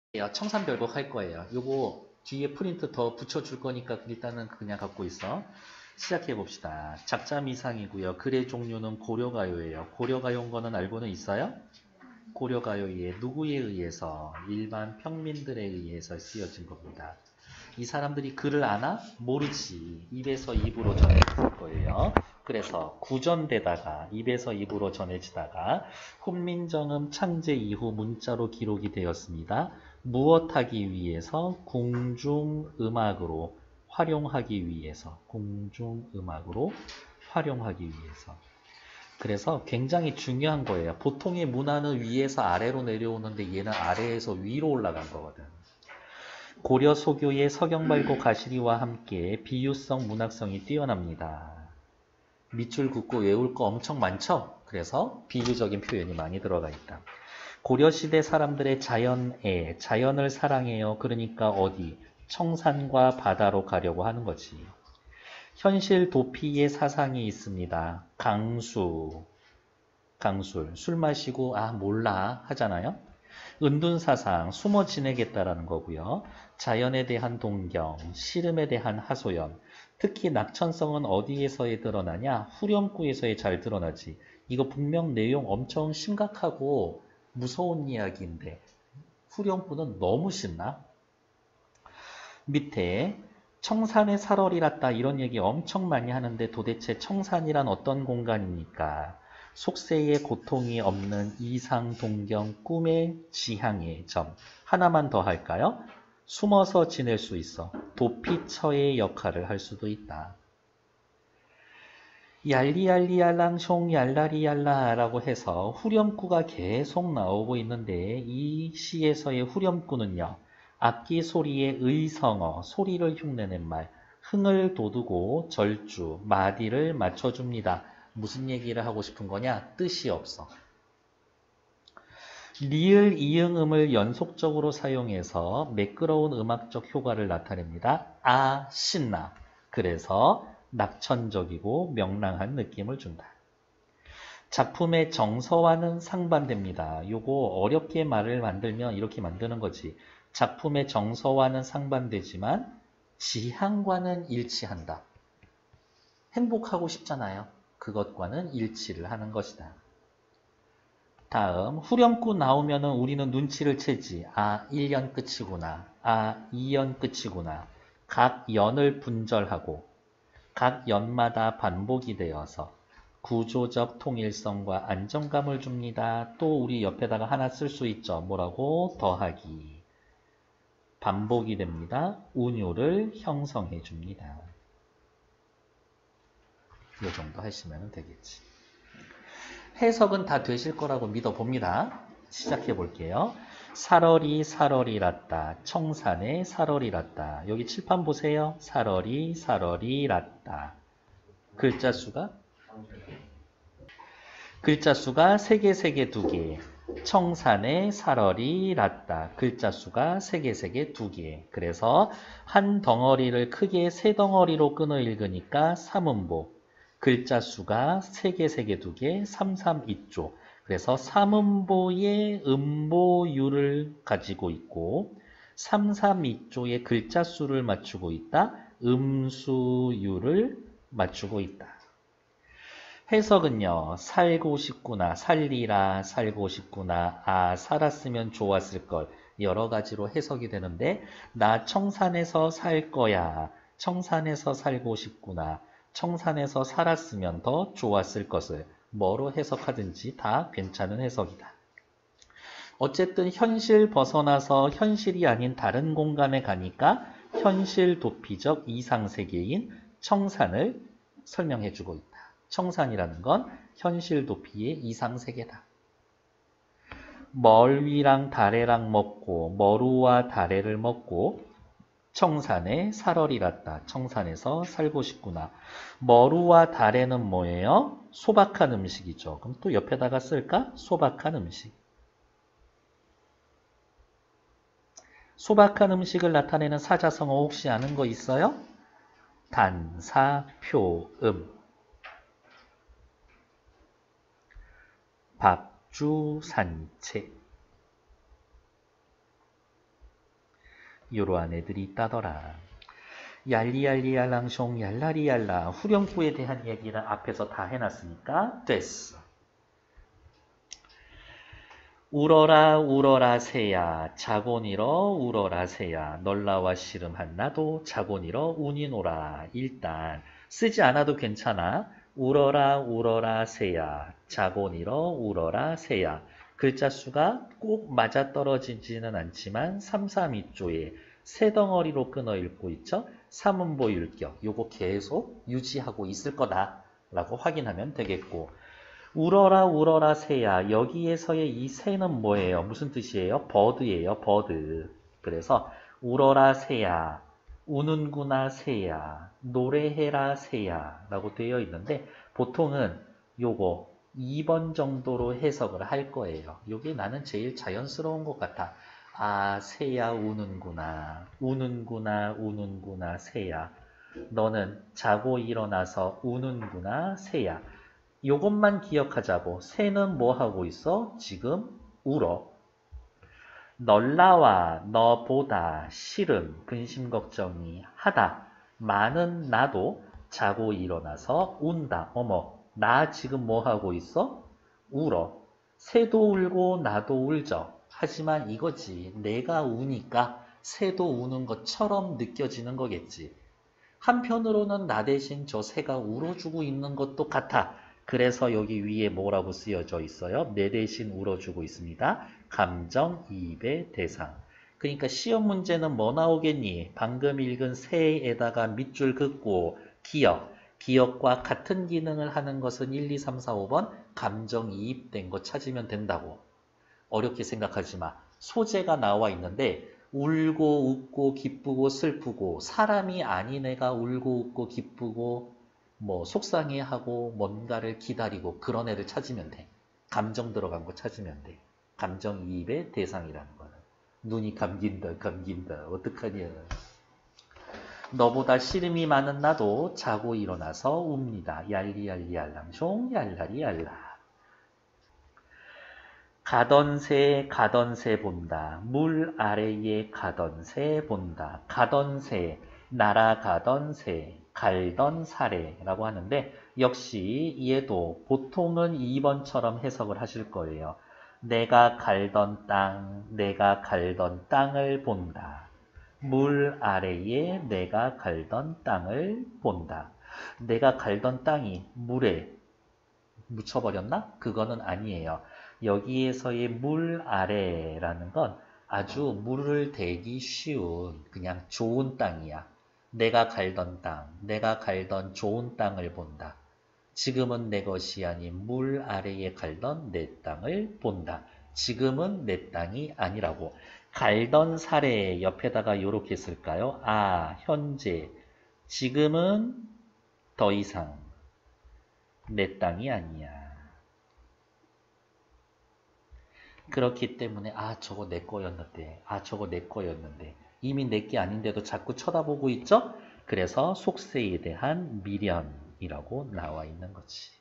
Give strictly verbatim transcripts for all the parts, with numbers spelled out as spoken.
청산별곡 할 거예요. 요거 뒤에 프린트 더 붙여줄 거니까 일단은 그냥 갖고 있어. 시작해 봅시다. 작자 미상이고요. 글의 종류는 고려가요예요. 고려가요인 거는 알고는 있어요? 고려가요에 누구에 의해서? 일반 평민들에 의해서 쓰여진 겁니다. 이 사람들이 글을 아나? 모르지. 입에서 입으로 전해질 거예요. 그래서 구전되다가 입에서 입으로 전해지다가 훈민정음 창제 이후 문자로 기록이 되었습니다. 무엇하기 위해서? 궁중음악으로 활용하기 위해서. 궁중음악으로 활용하기 위해서. 그래서 굉장히 중요한 거예요. 보통의 문화는 위에서 아래로 내려오는데 얘는 아래에서 위로 올라간 거거든. 고려 소교의 서경발고 가시리와 함께 비유성 문학성이 뛰어납니다. 밑줄 긋고 외울 거 엄청 많죠? 그래서 비유적인 표현이 많이 들어가 있다. 고려시대 사람들의 자연애, 자연을 사랑해요. 그러니까 어디? 청산과 바다로 가려고 하는 거지. 현실 도피의 사상이 있습니다. 강수, 강술, 술 마시고 아 몰라 하잖아요. 은둔사상, 숨어 지내겠다라는 거고요. 자연에 대한 동경, 씨름에 대한 하소연, 특히 낙천성은 어디에서에 드러나냐? 후렴구에서에 잘 드러나지. 이거 분명 내용 엄청 심각하고 무서운 이야기인데 후렴구는 너무 신나? 밑에 청산의 살얼이랐다 이런 얘기 엄청 많이 하는데 도대체 청산이란 어떤 공간입니까? 속세의 고통이 없는 이상 동경 꿈의 지향의 점. 하나만 더 할까요? 숨어서 지낼 수 있어. 도피처의 역할을 할 수도 있다. 얄리얄리얄랑 숑 얄라리얄라라고 해서 후렴구가 계속 나오고 있는데 이 시에서의 후렴구는요. 악기 소리의 의성어, 소리를 흉내낸 말, 흥을 돋우고 절주, 마디를 맞춰줍니다. 무슨 얘기를 하고 싶은 거냐? 뜻이 없어. 리을 이응음을 연속적으로 사용해서 매끄러운 음악적 효과를 나타냅니다. 아, 신나. 그래서 낙천적이고 명랑한 느낌을 준다. 작품의 정서와는 상반됩니다. 요거 어렵게 말을 만들면 이렇게 만드는 거지. 작품의 정서와는 상반되지만 지향과는 일치한다. 행복하고 싶잖아요. 그것과는 일치를 하는 것이다. 다음 후렴구 나오면은 우리는 눈치를 채지. 아, 일 년 끝이구나. 아, 이 년 끝이구나. 각 연을 분절하고 각 연마다 반복이 되어서 구조적 통일성과 안정감을 줍니다. 또 우리 옆에다가 하나 쓸 수 있죠. 뭐라고? 더하기. 반복이 됩니다. 운율을 형성해 줍니다. 이 정도 하시면 되겠지. 해석은 다 되실 거라고 믿어봅니다. 시작해 볼게요. 살얼이 살얼이랐다. 청산에 살얼이랐다. 여기 칠판 보세요. 살얼이 살얼이랐다. 글자 수가? 글자 수가 세 개, 세 개, 두 개. 청산에 살얼이랐다. 글자 수가 세 개, 세 개, 두 개. 그래서 한 덩어리를 크게 세 덩어리로 끊어 읽으니까 삼음보. 글자 수가 세 개, 세 개, 두 개, 삼, 삼, 이 조. 그래서 삼음보의 음보율을 가지고 있고 삼, 삼, 이 조의 글자 수를 맞추고 있다. 음수율을 맞추고 있다. 해석은요. 살고 싶구나, 살리라, 살고 싶구나, 아, 살았으면 좋았을 걸. 여러 가지로 해석이 되는데 나 청산에서 살 거야. 청산에서 살고 싶구나. 청산에서 살았으면 더 좋았을 것을 뭐로 해석하든지 다 괜찮은 해석이다. 어쨌든 현실 벗어나서 현실이 아닌 다른 공간에 가니까 현실 도피적 이상세계인 청산을 설명해주고 있다. 청산이라는 건 현실 도피의 이상세계다. 멀위랑 다래랑 먹고 머루와 다래를 먹고 청산에 살얼이랐다. 청산에서 살고 싶구나. 머루와 다래는 뭐예요? 소박한 음식이죠. 그럼 또 옆에다가 쓸까? 소박한 음식. 소박한 음식을 나타내는 사자성어 혹시 아는 거 있어요? 단, 사, 표, 음. 밥, 주, 산, 채. 이러한 애들이 있다더라. 얄리얄리얄랑숑 얄라리얄라 후렴구에 대한 얘기는 앞에서 다 해놨으니까 됐어. 울어라 울어라 새야 자곤 일어 울어라 새야 널라와 씨름한 나도 자곤 일어 운이 노라. 일단 쓰지 않아도 괜찮아. 울어라 울어라 새야 자곤 일어 울어라 새야. 글자 수가 꼭 맞아떨어지지는 않지만 삼, 삼, 이 조에 세 덩어리로 끊어 읽고 있죠. 삼음보 율격 요거 계속 유지하고 있을 거다 라고 확인하면 되겠고, 울어라 울어라 새야 여기에서의 이 새는 뭐예요? 무슨 뜻이에요? 버드예요. 버드. 그래서 울어라 새야 우는구나 새야 노래해라 새야 라고 되어 있는데 보통은 요거 이 번 정도로 해석을 할 거예요. 요게 나는 제일 자연스러운 것 같아. 아 새야 우는구나 우는구나 우는구나 새야 너는 자고 일어나서 우는구나 새야. 요것만 기억하자고. 새는 뭐 하고 있어? 지금 울어. 널라와 너보다 싫음 근심 걱정이 하다 많은 나도 자고 일어나서 운다. 어머 나 지금 뭐 하고 있어? 울어. 새도 울고 나도 울죠. 하지만 이거지. 내가 우니까 새도 우는 것처럼 느껴지는 거겠지. 한편으로는 나 대신 저 새가 울어주고 있는 것도 같아. 그래서 여기 위에 뭐라고 쓰여져 있어요? 내 대신 울어주고 있습니다. 감정이입의 대상. 그러니까 시험 문제는 뭐 나오겠니? 방금 읽은 새에다가 밑줄 긋고 기억. 기억과 같은 기능을 하는 것은 일, 이, 삼, 사, 오 번 감정이입된 거 찾으면 된다고. 어렵게 생각하지 마. 소재가 나와 있는데 울고 웃고 기쁘고 슬프고 사람이 아닌 애가 울고 웃고 기쁘고 뭐 속상해하고 뭔가를 기다리고 그런 애를 찾으면 돼. 감정 들어간 거 찾으면 돼. 감정이입의 대상이라는 거는. 눈이 감긴다 감긴다 어떡하냐. 너보다 씨름이 많은 나도 자고 일어나서 웁니다. 얄리얄리얄랑숑 얄라리얄라. 가던 새 가던 새 본다. 물 아래에 가던 새 본다. 가던 새 날아가던 새 갈던 사례라고 하는데 역시 얘도 보통은 이 번처럼 해석을 하실 거예요. 내가 갈던 땅 내가 갈던 땅을 본다. 물 아래에 내가 갈던 땅을 본다. 내가 갈던 땅이 물에 묻혀버렸나? 그거는 아니에요. 여기에서의 물 아래라는 건 아주 물을 대기 쉬운 그냥 좋은 땅이야. 내가 갈던 땅, 내가 갈던 좋은 땅을 본다. 지금은 내 것이 아닌 물 아래에 갈던 내 땅을 본다. 지금은 내 땅이 아니라고. 갈던 사례 옆에다가 이렇게 쓸까요? 아, 현재. 지금은 더 이상 내 땅이 아니야. 그렇기 때문에 아 저거 내 거였는데 아 저거 내 거였는데 이미 내 게 아닌데도 자꾸 쳐다보고 있죠? 그래서 속세에 대한 미련이라고 나와 있는 거지.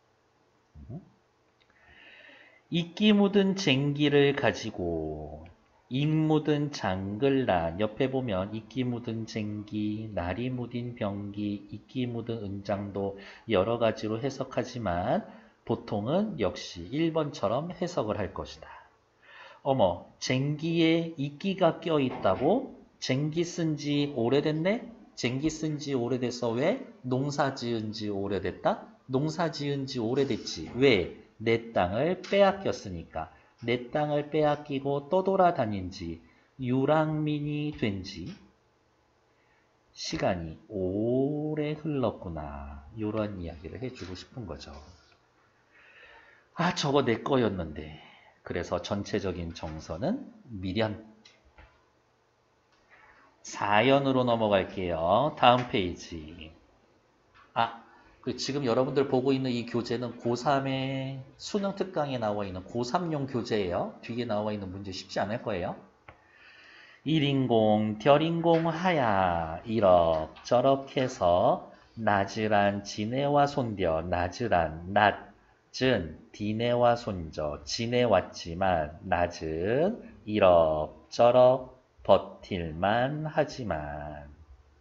이끼 묻은 쟁기를 가지고 잉 묻은 장글란 옆에 보면 이끼 묻은 쟁기, 날이 묻은 병기, 이끼 묻은 은장도 여러 가지로 해석하지만 보통은 역시 일 번처럼 해석을 할 것이다. 어머, 쟁기에 이끼가 껴있다고? 쟁기 쓴 지 오래됐네? 쟁기 쓴 지 오래돼서 왜? 농사 지은 지 오래됐다? 농사 지은 지 오래됐지. 왜? 내 땅을 빼앗겼으니까. 내 땅을 빼앗기고 떠돌아다닌 지, 유랑민이 된 지 시간이 오래 흘렀구나. 이런 이야기를 해주고 싶은 거죠. 아, 저거 내 거였는데. 그래서 전체적인 정서는 미련. 사연으로 넘어갈게요. 다음 페이지. 아, 그 지금 여러분들 보고 있는 이 교재는 고삼의 수능 특강에 나와 있는 고삼용 교재예요. 뒤에 나와 있는 문제 쉽지 않을 거예요. 일인공, 별인공 하야 이럭저럭 해서 나즈란 지내와 손뎌 나즈란 낮은 디내와 손져 지내왔지만 낮은 이럭저럭 버틸만 하지만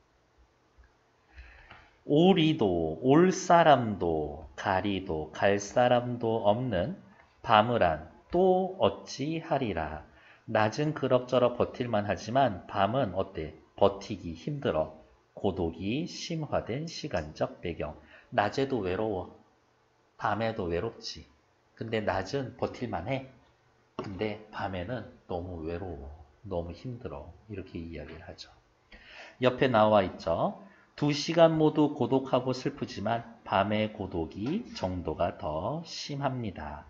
오리도 올 사람도 가리도 갈 사람도 없는 밤을 또 어찌하리라. 낮은 그럭저럭 버틸만 하지만 밤은 어때? 버티기 힘들어. 고독이 심화된 시간적 배경. 낮에도 외로워. 밤에도 외롭지. 근데 낮은 버틸만 해. 근데 밤에는 너무 외로워. 너무 힘들어. 이렇게 이야기를 하죠. 옆에 나와 있죠. 두 시간 모두 고독하고 슬프지만 밤의 고독이 정도가 더 심합니다.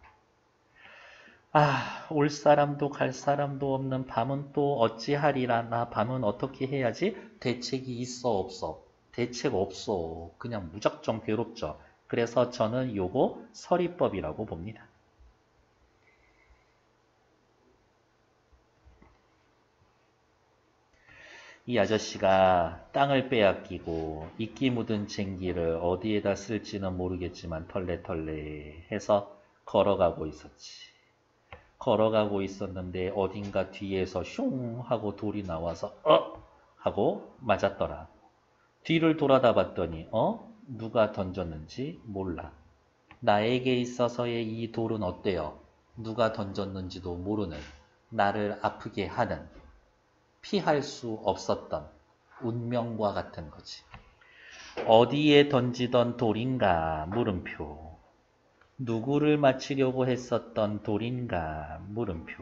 아, 올 사람도 갈 사람도 없는 밤은 또 어찌하리라. 나 밤은 어떻게 해야지? 대책이 있어 없어? 대책 없어. 그냥 무작정 괴롭죠. 그래서 저는 요거 서리법이라고 봅니다. 이 아저씨가 땅을 빼앗기고 이끼 묻은 쟁기를 어디에다 쓸지는 모르겠지만 털레털레 해서 걸어가고 있었지. 걸어가고 있었는데 어딘가 뒤에서 슝 하고 돌이 나와서 어? 하고 맞았더라. 뒤를 돌아다 봤더니 어? 누가 던졌는지 몰라. 나에게 있어서의 이 돌은 어때요? 누가 던졌는지도 모르는, 나를 아프게 하는, 피할 수 없었던 운명과 같은 거지. 어디에 던지던 돌인가 물음표. 누구를 맞추려고 했었던 돌인가 물음표.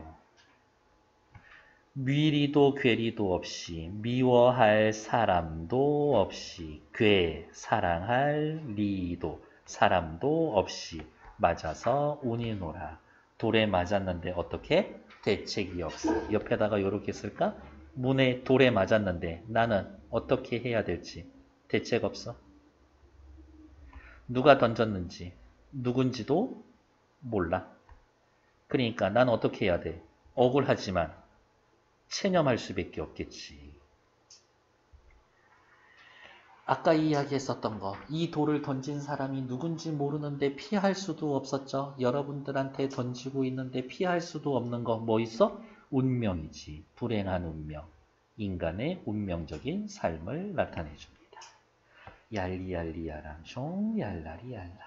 미리도 괴리도 없이 미워할 사람도 없이 괴 사랑할 리도 사람도 없이 맞아서 운이 놀아. 돌에 맞았는데 어떻게? 대책이 없어. 옆에다가 이렇게 쓸까? 문에 돌에 맞았는데 나는 어떻게 해야 될지 대책 없어. 누가 던졌는지 누군지도 몰라. 그러니까 난 어떻게 해야 돼? 억울하지만 체념할 수밖에 없겠지. 아까 이야기했었던 거, 이 돌을 던진 사람이 누군지 모르는데 피할 수도 없었죠. 여러분들한테 던지고 있는데 피할 수도 없는 거 뭐 있어? 운명이지. 불행한 운명. 인간의 운명적인 삶을 나타내줍니다. 얄리얄리야랑숑 얄라리얄라.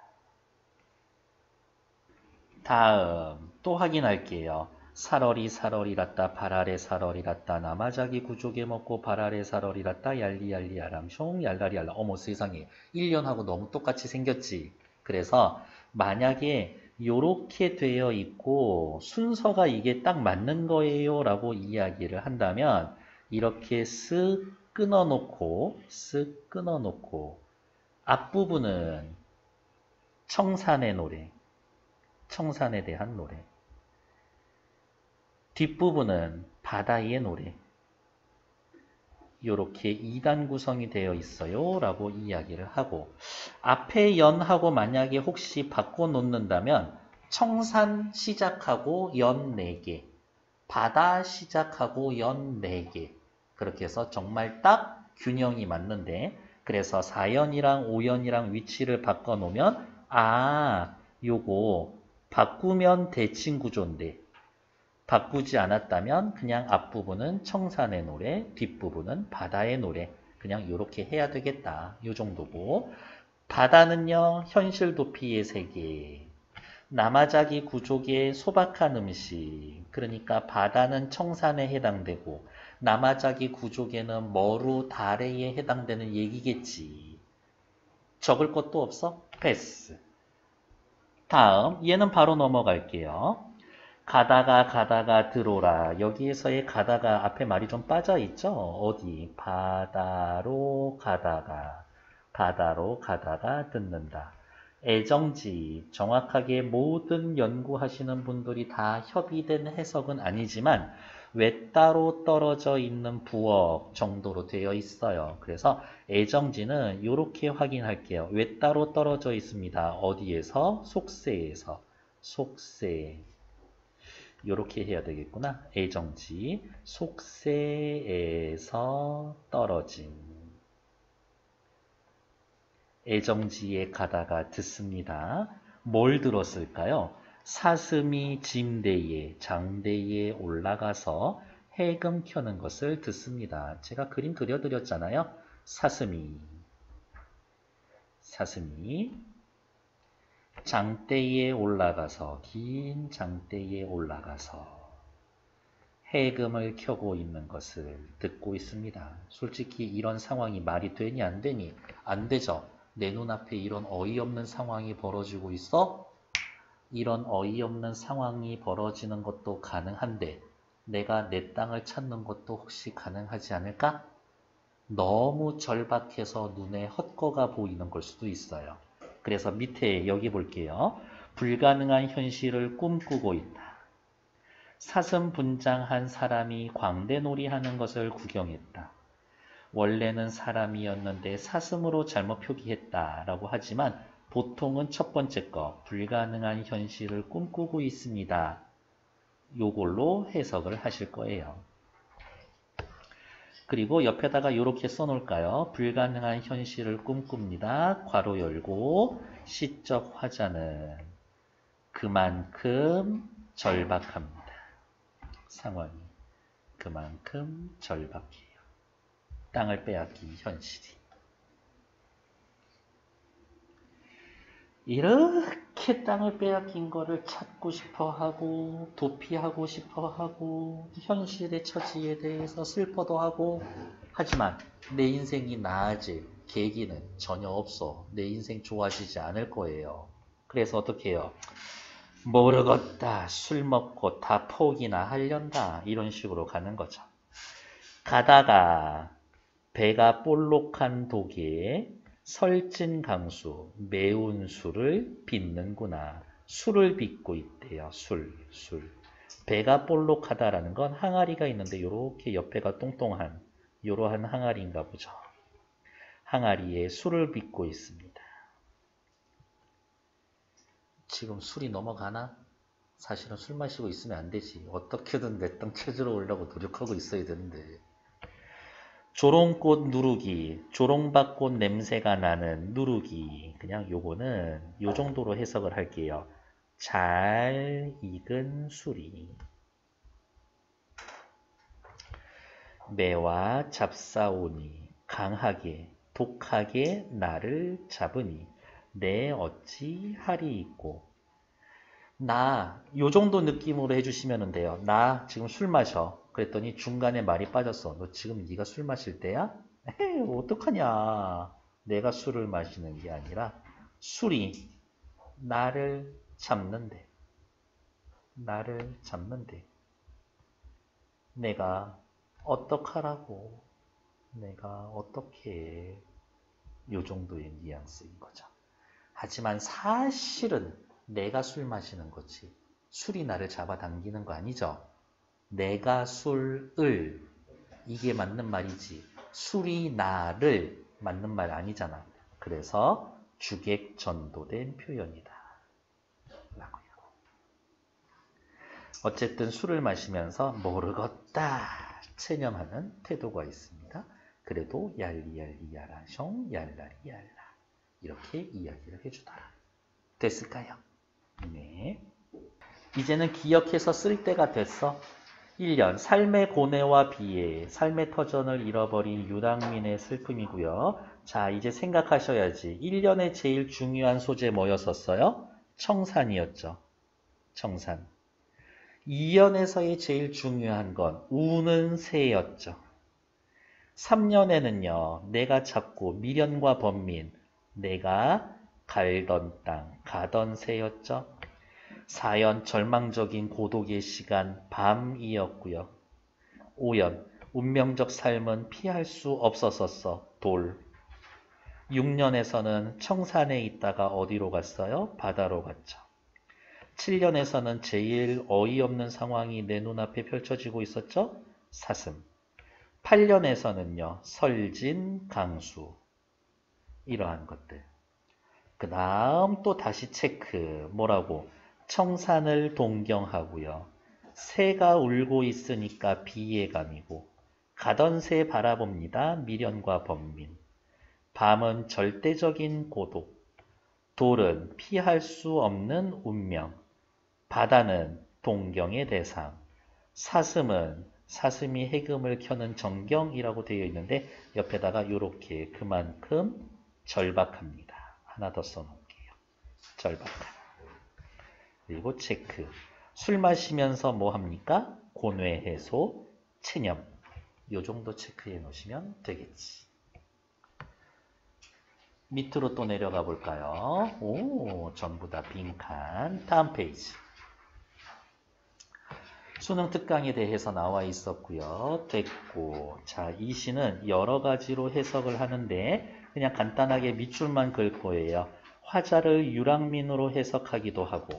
다음 또 확인할게요. 살얼이 살얼이랐다 발아래 살얼이랐다 나마자기 구조개 먹고 발아래 살얼이랐다 얄리얄리야람숑 얄라리얄라. 어머 세상에 일 년하고 너무 똑같이 생겼지. 그래서 만약에 요렇게 되어 있고 순서가 이게 딱 맞는 거예요 라고 이야기를 한다면 이렇게 쓱 끊어놓고 쓱 끊어놓고 앞부분은 청산의 노래, 청산에 대한 노래, 뒷부분은 바다의 노래, 이렇게 이 단 구성이 되어 있어요 라고 이야기를 하고, 앞에 연하고 만약에 혹시 바꿔놓는다면 청산 시작하고 연 네 개, 바다 시작하고 연 네 개, 그렇게 해서 정말 딱 균형이 맞는데, 그래서 사 연이랑 오 연이랑 위치를 바꿔놓으면 아 요거 바꾸면 대칭 구조인데 바꾸지 않았다면 그냥 앞부분은 청산의 노래, 뒷부분은 바다의 노래, 그냥 이렇게 해야 되겠다. 이 정도고, 바다는요 현실 도피의 세계, 나마자기 구족의 소박한 음식, 그러니까 바다는 청산에 해당되고 나마자기 구족에는 머루 다레에 해당되는 얘기겠지. 적을 것도 없어? 패스. 다음 얘는 바로 넘어갈게요. 가다가 가다가 들어라. 여기에서의 가다가 앞에 말이 좀 빠져 있죠? 어디? 바다로 가다가, 바다로 가다가 듣는다. 애정지, 정확하게 모든 연구하시는 분들이 다 협의된 해석은 아니지만 외따로 떨어져 있는 부억 정도로 되어 있어요. 그래서 애정지는 이렇게 확인할게요. 외따로 떨어져 있습니다. 어디에서? 속세에서. 속세. 이렇게 해야 되겠구나. 애정지, 속세에서 떨어진. 애정지에 가다가 듣습니다. 뭘 들었을까요? 사슴이 짐대에, 장대에 올라가서 해금 켜는 것을 듣습니다. 제가 그림 그려드렸잖아요. 사슴이 사슴이 장대에 올라가서 긴 장대에 올라가서 해금을 켜고 있는 것을 듣고 있습니다. 솔직히 이런 상황이 말이 되니 안 되니? 안 되죠. 내 눈앞에 이런 어이없는 상황이 벌어지고 있어? 이런 어이없는 상황이 벌어지는 것도 가능한데 내가 내 땅을 찾는 것도 혹시 가능하지 않을까? 너무 절박해서 눈에 헛거가 보이는 걸 수도 있어요. 그래서 밑에 여기 볼게요. 불가능한 현실을 꿈꾸고 있다. 사슴 분장한 사람이 광대놀이 하는 것을 구경했다. 원래는 사람이었는데 사슴으로 잘못 표기했다 라고 하지만 보통은 첫 번째 거 불가능한 현실을 꿈꾸고 있습니다. 요걸로 해석을 하실 거예요. 그리고 옆에다가 이렇게 써놓을까요? 불가능한 현실을 꿈꿉니다. 괄호 열고 시적 화자는 그만큼 절박합니다. 상황이 그만큼 절박해요. 땅을 빼앗긴 현실이. 이렇게 땅을 빼앗긴 거를 찾고 싶어 하고 도피하고 싶어 하고 현실의 처지에 대해서 슬퍼도 하고 하지만 내 인생이 나아질 계기는 전혀 없어. 내 인생 좋아지지 않을 거예요. 그래서 어떻게 해요? 모르겠다. 술 먹고 다 포기나 하련다. 이런 식으로 가는 거죠. 가다가 배가 볼록한 독에 설진 강수, 매운 술을 빚는구나. 술을 빚고 있대요. 술, 술. 배가 볼록하다라는 건 항아리가 있는데 이렇게 옆에가 똥똥한 이러한 항아리인가 보죠. 항아리에 술을 빚고 있습니다. 지금 술이 넘어가나? 사실은 술 마시고 있으면 안 되지. 어떻게든 내 땅 찾으러 오려고 노력하고 있어야 되는데. 조롱꽃 누룩이, 조롱밭꽃 냄새가 나는 누룩이. 그냥 요거는 요 정도로 해석을 할게요. 잘 익은 술이. 매와 잡사오니 강하게 독하게 나를 잡으니 내 어찌 할이 있고. 나 요 정도 느낌으로 해주시면 돼요. 나 지금 술 마셔. 그랬더니 중간에 말이 빠졌어. 너 지금 네가 술 마실 때야? 에이, 어떡하냐. 내가 술을 마시는 게 아니라 술이 나를 잡는데. 나를 잡는데. 내가 어떡하라고. 내가 어떻게 해. 요 정도의 뉘앙스인 거죠. 하지만 사실은 내가 술 마시는 거지. 술이 나를 잡아당기는 거 아니죠. 내가 술을 이게 맞는 말이지 술이 나를 맞는 말 아니잖아. 그래서 주객 전도된 표현이다 라고요. 어쨌든 술을 마시면서 모르겠다 체념하는 태도가 있습니다. 그래도 얄리얄리야라숑 얄라리얄라 이렇게 이야기를 해주더라. 됐을까요? 네. 이제는 기억해서 쓸 때가 됐어. 일 년 삶의 고뇌와 비애, 삶의 터전을 잃어버린 유당민의 슬픔이고요. 자, 이제 생각하셔야지. 일 년에 제일 중요한 소재 뭐였었어요? 청산이었죠. 청산. 이 년에서의 제일 중요한 건 우는 새였죠. 삼 년에는요. 내가 찾고 미련과 번민, 내가 갈던 땅, 가던 새였죠. 사 연 절망적인 고독의 시간 밤이었고요. 오 연 운명적 삶은 피할 수 없었었어. 돌. 육 년에서는 청산에 있다가 어디로 갔어요? 바다로 갔죠. 칠 년에서는 제일 어이없는 상황이 내 눈앞에 펼쳐지고 있었죠. 사슴. 팔 년에서는요. 설진 강수. 이러한 것들. 그 다음 또 다시 체크. 뭐라고? 청산을 동경하고요. 새가 울고 있으니까 비애감이고 가던 새 바라봅니다. 미련과 번민. 밤은 절대적인 고독. 돌은 피할 수 없는 운명. 바다는 동경의 대상. 사슴은 사슴이 해금을 켜는 정경이라고 되어 있는데 옆에다가 이렇게 그만큼 절박합니다. 하나 더 써놓을게요. 절박한. 그리고 체크. 술 마시면서 뭐 합니까? 고뇌 해소, 체념. 요 정도 체크해 놓으시면 되겠지. 밑으로 또 내려가 볼까요? 오, 전부 다 빈칸. 다음 페이지. 수능 특강에 대해서 나와 있었고요. 됐고. 자, 이 시는 여러 가지로 해석을 하는데 그냥 간단하게 밑줄만 긁 거예요. 화자를 유랑민으로 해석하기도 하고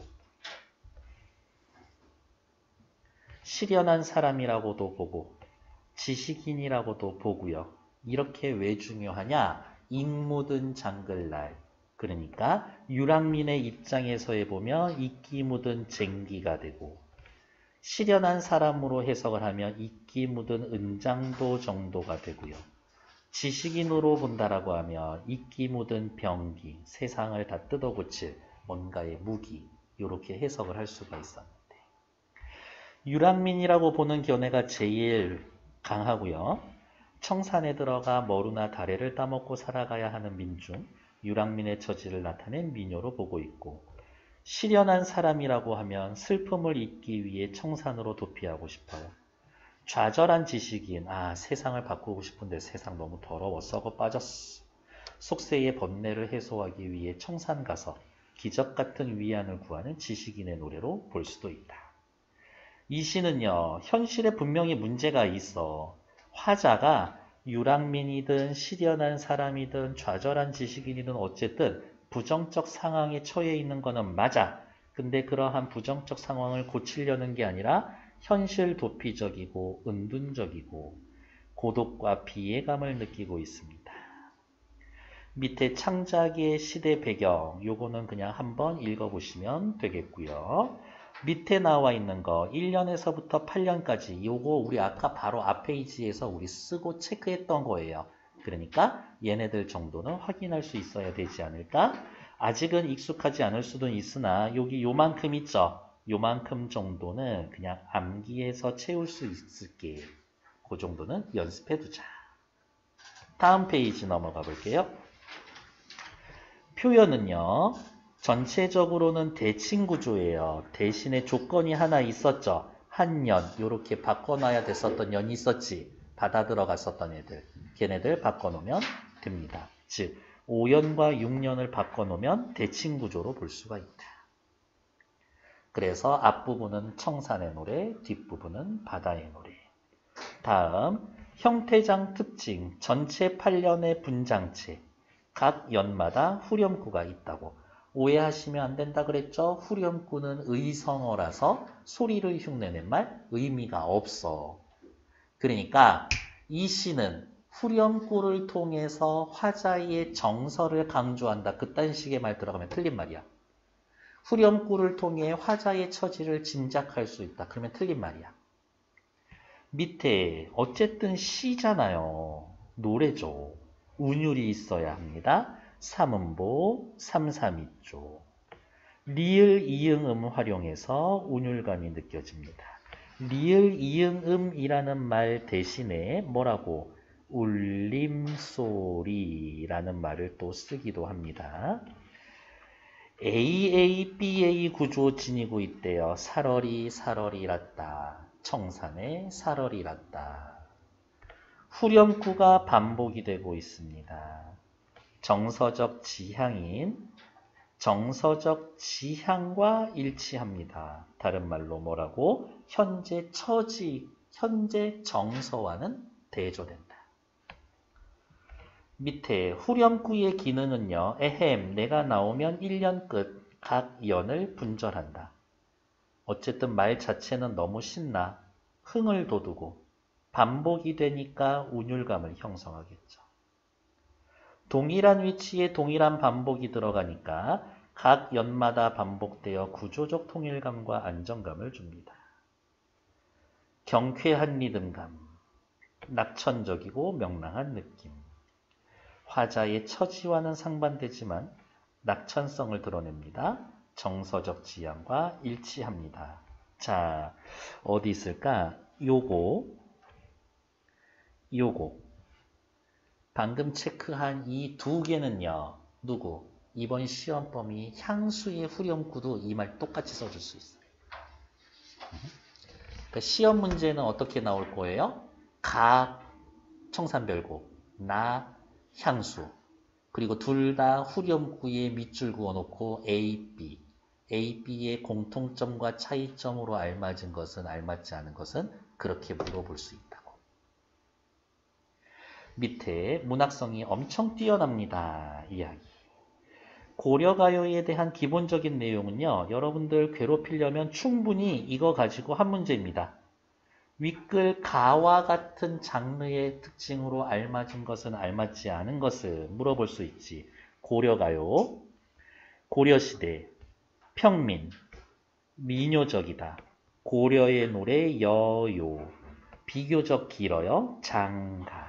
시련한 사람이라고도 보고 지식인이라고도 보고요. 이렇게 왜 중요하냐? 잉 묻은 장글날. 그러니까 유랑민의 입장에서 해보면 이끼 묻은 쟁기가 되고 시련한 사람으로 해석을 하면 이끼 묻은 은장도 정도가 되고요. 지식인으로 본다라고 하면 이끼 묻은 병기, 세상을 다 뜯어고칠 뭔가의 무기, 이렇게 해석을 할 수가 있었는데 유랑민이라고 보는 견해가 제일 강하고요. 청산에 들어가 머루나 다래를 따먹고 살아가야 하는 민중, 유랑민의 처지를 나타낸 미녀로 보고 있고 시련한 사람이라고 하면 슬픔을 잊기 위해 청산으로 도피하고 싶어요. 좌절한 지식인, 아 세상을 바꾸고 싶은데 세상 너무 더러워 썩어 빠졌어. 속세의 번뇌를 해소하기 위해 청산 가서 기적 같은 위안을 구하는 지식인의 노래로 볼 수도 있다. 이 시는요, 현실에 분명히 문제가 있어. 화자가 유랑민이든 시련한 사람이든 좌절한 지식인이든 어쨌든 부정적 상황에 처해 있는 거는 맞아. 근데 그러한 부정적 상황을 고치려는 게 아니라 현실 도피적이고 은둔적이고 고독과 비애감을 느끼고 있습니다. 밑에 창작의 시대 배경, 요거는 그냥 한번 읽어보시면 되겠고요. 밑에 나와 있는 거 일 년에서부터 팔 년까지 요거 우리 아까 바로 앞 페이지에서 우리 쓰고 체크했던 거예요. 그러니까 얘네들 정도는 확인할 수 있어야 되지 않을까? 아직은 익숙하지 않을 수도 있으나 여기 요만큼 있죠? 요만큼 정도는 그냥 암기해서 채울 수 있을게. 그 정도는 연습해 두자. 다음 페이지 넘어가 볼게요. 표현은요. 전체적으로는 대칭 구조예요. 대신에 조건이 하나 있었죠. 한 년, 요렇게 바꿔놔야 됐었던 년이 있었지. 받아 들어갔었던 애들. 걔네들 바꿔놓으면 됩니다. 즉, 오 년과 육 년을 바꿔놓으면 대칭 구조로 볼 수가 있다. 그래서 앞부분은 청산의 노래, 뒷부분은 바다의 노래. 다음, 형태장 특징, 전체 팔 년의 분장체. 각 연마다 후렴구가 있다고. 오해하시면 안 된다 그랬죠? 후렴구는 의성어라서 소리를 흉내낸 말, 의미가 없어. 그러니까 이 시는 후렴구를 통해서 화자의 정서를 강조한다. 그딴 식의 말 들어가면 틀린 말이야. 후렴구를 통해 화자의 처지를 짐작할 수 있다. 그러면 틀린 말이야. 밑에 어쨌든 시잖아요. 노래죠. 운율이 있어야 합니다. 삼음보, 삼삼이조. 리을, 이응음 활용해서 운율감이 느껴집니다. 리을, 이응음이라는 말 대신에 뭐라고? 울림소리라는 말을 또 쓰기도 합니다. 에이에이, 비에이 구조 지니고 있대요. 살얼이, 살얼이랐다. 청산에 살얼이랐다. 후렴구가 반복이 되고 있습니다. 정서적 지향인 정서적 지향과 일치합니다. 다른 말로 뭐라고? 현재 처지, 현재 정서와는 대조된다. 밑에 후렴구의 기능은요. 에헴, 내가 나오면 일 년 끝 각 연을 분절한다. 어쨌든 말 자체는 너무 신나. 흥을 돋우고 반복이 되니까 운율감을 형성하겠죠. 동일한 위치에 동일한 반복이 들어가니까 각 연마다 반복되어 구조적 통일감과 안정감을 줍니다. 경쾌한 리듬감, 낙천적이고 명랑한 느낌. 화자의 처지와는 상반되지만 낙천성을 드러냅니다. 정서적 지향과 일치합니다. 자, 어디 있을까? 요거, 요거. 방금 체크한 이 두 개는요. 누구? 이번 시험 범위 향수의 후렴구도 이 말 똑같이 써줄 수 있어요. 그러니까 시험 문제는 어떻게 나올 거예요? 가 청산별고, 나 향수. 그리고 둘 다 후렴구에 밑줄 그어놓고 A, B. A, B의 공통점과 차이점으로 알맞은 것은 알맞지 않은 것은 그렇게 물어볼 수 있다고. 밑에 문학성이 엄청 뛰어납니다. 이야기. 고려가요에 대한 기본적인 내용은요. 여러분들 괴롭히려면 충분히 이거 가지고 한 문제입니다. 윗글 가와 같은 장르의 특징으로 알맞은 것은 알맞지 않은 것을 물어볼 수 있지. 고려가요, 고려시대, 평민, 민요적이다. 고려의 노래 여요, 비교적 길어요. 장가.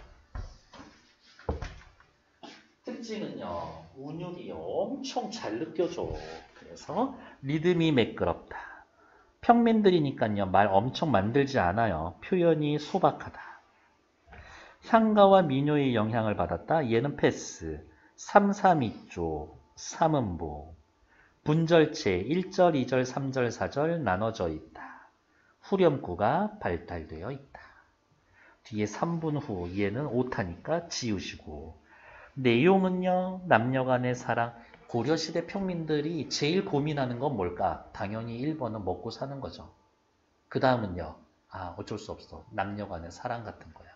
특징은요. 운율이 엄청 잘 느껴져. 그래서 리듬이 매끄럽다. 평민들이니까요. 말 엄청 만들지 않아요. 표현이 소박하다. 향가와 민요의 영향을 받았다. 얘는 패스. 삼, 삼, 이조, 삼음보. 분절체 일 절, 이 절, 삼 절, 사 절 나눠져 있다. 후렴구가 발달되어 있다. 뒤에 삼 분 후 얘는 오타니까 지우시고. 내용은요. 남녀간의 사랑. 고려시대 평민들이 제일 고민하는 건 뭘까? 당연히 일 번은 먹고 사는 거죠. 그 다음은요. 아, 어쩔 수 없어. 남녀간의 사랑 같은 거야.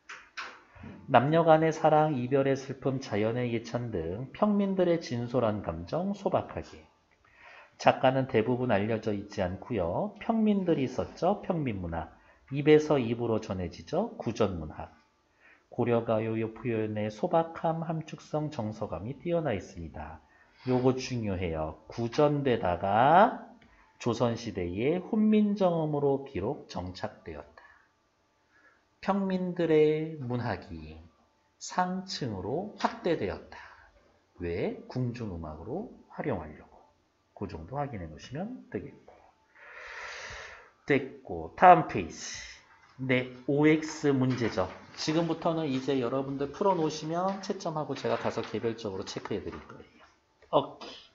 남녀간의 사랑, 이별의 슬픔, 자연의 예찬 등 평민들의 진솔한 감정 소박하게. 작가는 대부분 알려져 있지 않고요. 평민들이 썼죠. 평민문학. 입에서 입으로 전해지죠. 구전문학. 고려가요 표현의 소박함, 함축성, 정서감이 뛰어나 있습니다. 요거 중요해요. 구전되다가 조선시대의 훈민정음으로 비록 정착되었다. 평민들의 문학이 상층으로 확대되었다. 왜? 궁중음악으로 활용하려고. 그 정도 확인해 놓으시면 되겠고. 됐고, 다음 페이지. 네, 오엑스 문제죠. 지금부터는 이제 여러분들 풀어놓으시면 채점하고 제가 가서 개별적으로 체크해 드릴 거예요. 오케이.